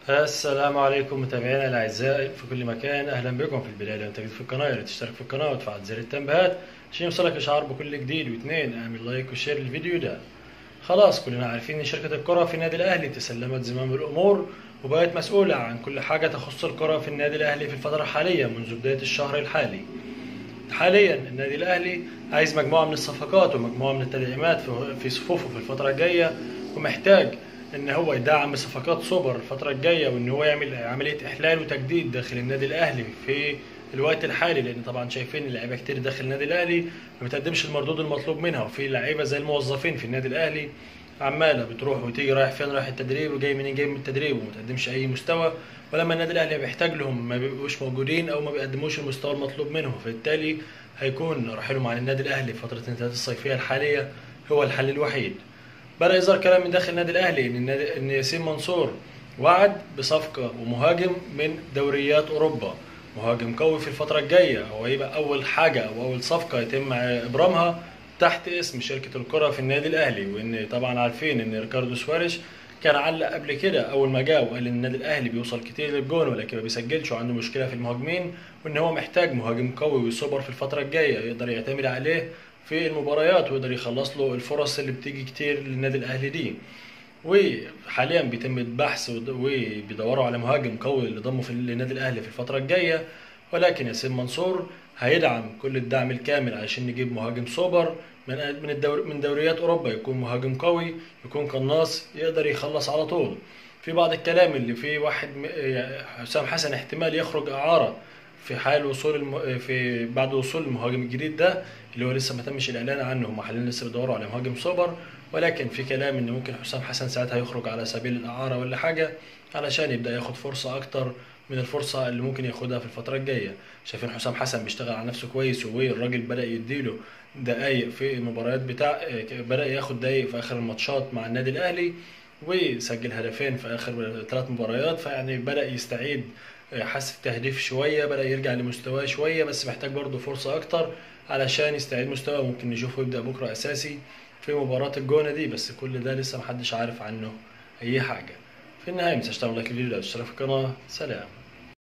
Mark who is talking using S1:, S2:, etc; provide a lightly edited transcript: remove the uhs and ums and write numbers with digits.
S1: السلام عليكم متابعينا الاعزاء في كل مكان. اهلا بكم. في البدايه لو انت جديد في القناه يا ريت تشترك في القناه وتفعل زر التنبيهات عشان يوصلك اشعار بكل جديد. واثنين اعمل لايك وشير للفيديو ده. خلاص كلنا عارفين ان شركه الكره في النادي الاهلي تسلمت زمام الامور وبقت مسؤوله عن كل حاجه تخص الكره في النادي الاهلي في الفتره الحاليه منذ بدايه الشهر الحالي. حاليا النادي الاهلي عايز مجموعه من الصفقات ومجموعه من التدعيمات في صفوفه في الفتره الجايه، ومحتاج ان هو يدعم بصفقات سوبر الفتره الجايه، وان هو يعمل عمليه احلال وتجديد داخل النادي الاهلي في الوقت الحالي، لان طبعا شايفين اللعيبه كتير داخل النادي الاهلي ما بتقدمش المردود المطلوب منها، وفي لعيبه زي الموظفين في النادي الاهلي عماله بتروح وتيجي، رايح فين رايح التدريب وجاي منين جاي من التدريب، وما تقدمش اي مستوى. ولما النادي الاهلي بيحتاج لهم ما بيبقوش موجودين او ما بيقدموش المستوى المطلوب منهم، فبالتالي هيكون رحيلهم عن النادي الاهلي في فتره الانتقالات الصيفيه الحاليه هو الحل الوحيد. بدأ يظهر كلام من داخل النادي الاهلي ان ياسين منصور وعد بصفقه ومهاجم من دوريات اوروبا، مهاجم قوي في الفتره الجايه، هو يبقى اول حاجه او اول صفقه يتم ابرامها تحت اسم شركه الكره في النادي الاهلي. وان طبعا عارفين ان ريكاردو سواريش كان علق قبل كده اول ما جه وقال ان النادي الاهلي بيوصل كتير للجون ولكن ما بيسجلش وعنده مشكله في المهاجمين، وان هو محتاج مهاجم قوي وسوبر في الفتره الجايه يقدر يعتمد عليه في المباريات ويقدر يخلص له الفرص اللي بتيجي كتير للنادي الاهلي دي. وحاليا بيتم البحث وبيدوروا على مهاجم قوي اللي ضمه في النادي الاهلي في الفتره الجايه، ولكن ياسين منصور هيدعم كل الدعم الكامل عشان نجيب مهاجم سوبر من دوريات اوروبا، يكون مهاجم قوي، يكون قناص يقدر يخلص على طول. في بعض الكلام اللي فيه واحد حسام حسن احتمال يخرج اعاره في حال وصول في بعد وصول المهاجم الجديد ده اللي هو لسه ما تمش الاعلان عنه، هم حاليا لسه بيدوروا على مهاجم سوبر، ولكن في كلام ان ممكن حسام حسن ساعتها يخرج على سبيل الاعاره ولا حاجه علشان يبدا ياخد فرصه اكتر من الفرصه اللي ممكن ياخدها في الفتره الجايه. شايفين حسام حسن بيشتغل على نفسه كويس، والراجل بدا يديله دقايق في المباريات بتاع، بدا ياخد دقايق في اخر الماتشات مع النادي الاهلي وسجل هدفين في اخر 3 مباريات، فيعني بدا يستعيد حس التهديف شويه، بدا يرجع لمستواه شويه، بس محتاج برضه فرصه اكتر علشان يستعيد مستواه. ممكن نشوفه يبدا بكره اساسي في مباراة الجونة دي، بس كل ده لسه محدش عارف عنه أي حاجة. في النهاية متنساش تعمل لايك للفيديو وتشترك في القناة. سلام.